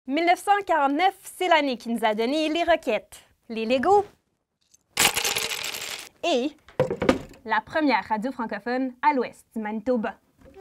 1949, c'est l'année qui nous a donné les roquettes, les Legos et la première radio francophone à l'ouest du Manitoba.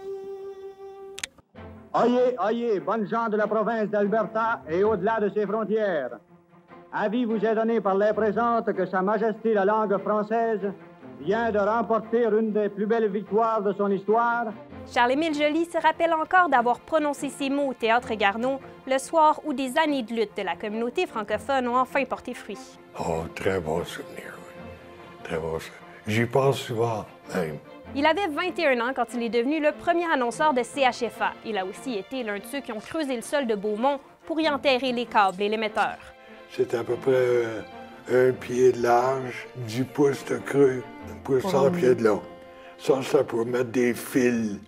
Oyez, bonnes gens de la province d'Alberta et au-delà de ses frontières. Avis vous est donné par les présentes que Sa Majesté la langue française vient de remporter une des plus belles victoires de son histoire. Charles-Émile Joly se rappelle encore d'avoir prononcé ces mots au Théâtre Garneau le soir où des années de lutte de la communauté francophone ont enfin porté fruit. Oh, très bon souvenir, oui. Très bon souvenir. J'y pense souvent, même. Il avait 21 ans quand il est devenu le premier annonceur de CHFA. Il a aussi été l'un de ceux qui ont creusé le sol de Beaumont pour y enterrer les câbles et l'émetteur. C'est à peu près 1 pied de large, 10 pouces de creux, 1 pouce 100 pieds de long. Ça pour mettre des fils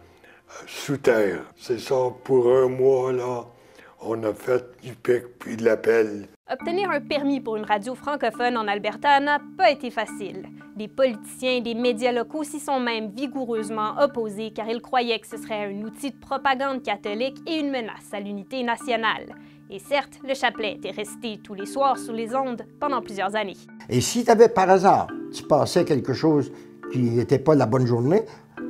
sous terre. C'est ça, pour 1 mois, là, on a fait du pic puis de la pelle. Obtenir un permis pour une radio francophone en Alberta n'a pas été facile. Des politiciens et des médias locaux s'y sont même vigoureusement opposés car ils croyaient que ce serait un outil de propagande catholique et une menace à l'unité nationale. Et certes, le chapelet était resté tous les soirs sur les ondes pendant plusieurs années. Et si tu avais par hasard, tu passais quelque chose qui n'était pas la bonne journée,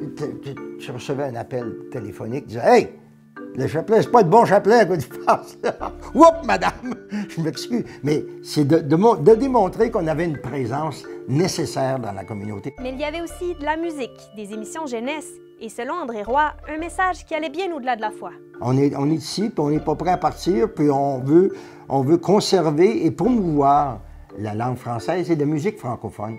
tu recevais un appel téléphonique, tu disais « Hey! Le chapelet, c'est pas le bon chapelet que tu passes. Oups, madame! Je m'excuse. Mais c'est de démontrer qu'on avait une présence nécessaire dans la communauté. Mais il y avait aussi de la musique, des émissions jeunesse et, selon André Roy, un message qui allait bien au-delà de la foi. On est ici, puis on n'est pas prêt à partir, puis on veut conserver et promouvoir la langue française et la musique francophone.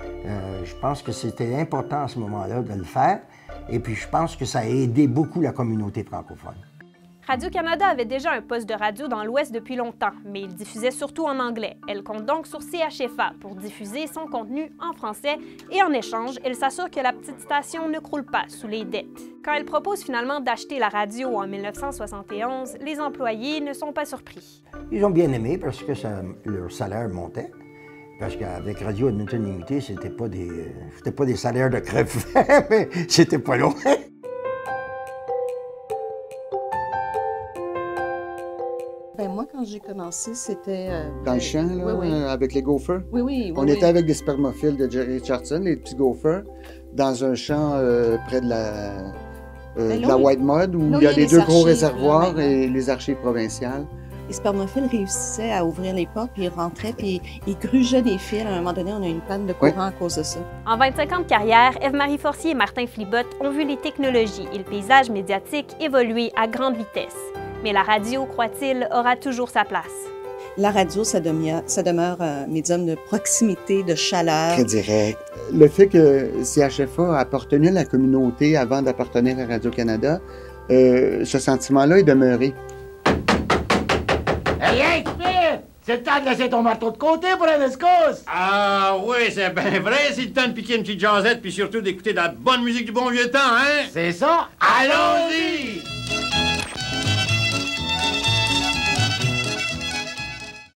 Je pense que c'était important à ce moment-là de le faire. Et puis, je pense que ça a aidé beaucoup la communauté francophone. Radio-Canada avait déjà un poste de radio dans l'Ouest depuis longtemps, mais il diffusait surtout en anglais. Elle compte donc sur CHFA pour diffuser son contenu en français et en échange, elle s'assure que la petite station ne croule pas sous les dettes. Quand elle propose finalement d'acheter la radio en 1971, les employés ne sont pas surpris. Ils ont bien aimé parce que leur salaire montait. Parce qu'avec Radio Edmonton Limité, c'était pas des salaires de crève-faim, mais c'était pas loin. Ben moi, quand j'ai commencé, c'était... dans le champ, là, oui. avec les gophers? Oui. On était avec des spermophiles de Jerry Richardson, les petits gophers, dans un champ près de la White Mud, où il y a les 2 gros réservoirs et les archives provinciales. Les spermophiles réussissaient à ouvrir les portes, puis ils rentraient, puis ils grugeaient des fils. À un moment donné, on a eu une panne de courant à cause de ça. En 25 ans de carrière, Ève-Marie Forcier et Martin Flibotte ont vu les technologies et le paysage médiatique évoluer à grande vitesse. Mais la radio, croit-il, aura toujours sa place. La radio, ça demeure un médium de proximité, de chaleur. Très direct. Le fait que CHFA a appartenu à la communauté avant d'appartenir à Radio-Canada, ce sentiment-là est demeuré. Hey, c'est le temps de laisser ton marteau de côté pour la escousse! Ah oui, c'est bien vrai, c'est le temps de piquer une petite jasette puis surtout d'écouter de la bonne musique du bon vieux temps, hein? C'est ça! Allons-y!